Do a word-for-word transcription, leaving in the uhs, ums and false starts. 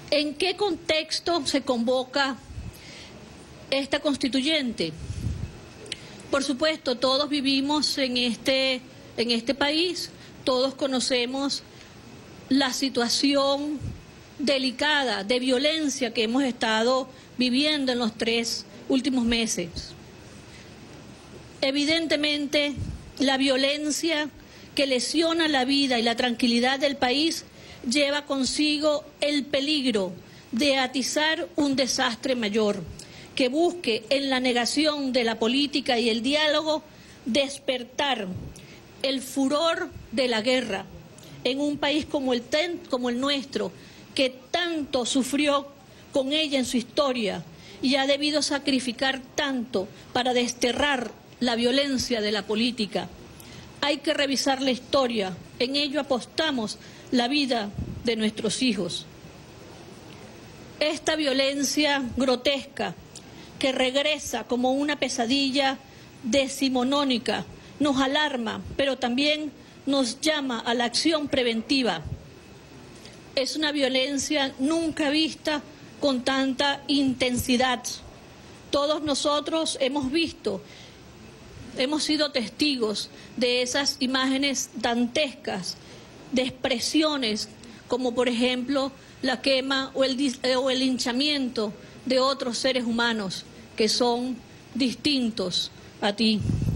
¿En qué contexto se convoca esta constituyente? Por supuesto, todos vivimos en este, en este país, todos conocemos la situación delicada de violencia que hemos estado viviendo en los tres últimos meses. Evidentemente, la violencia que lesiona la vida y la tranquilidad del país lleva consigo el peligro de atizar un desastre mayor, que busque en la negación de la política y el diálogo despertar el furor de la guerra en un país como el, ten, como el nuestro, que tanto sufrió con ella en su historia y ha debido sacrificar tanto para desterrar la violencia de la política. Hay que revisar la historia, en ello apostamos la vida de nuestros hijos. Esta violencia grotesca que regresa como una pesadilla decimonónica nos alarma, pero también nos llama a la acción preventiva. Es una violencia nunca vista con tanta intensidad. Todos nosotros hemos visto, hemos sido testigos de esas imágenes dantescas, de expresiones como por ejemplo la quema o el, o el linchamiento de otros seres humanos que son distintos a ti.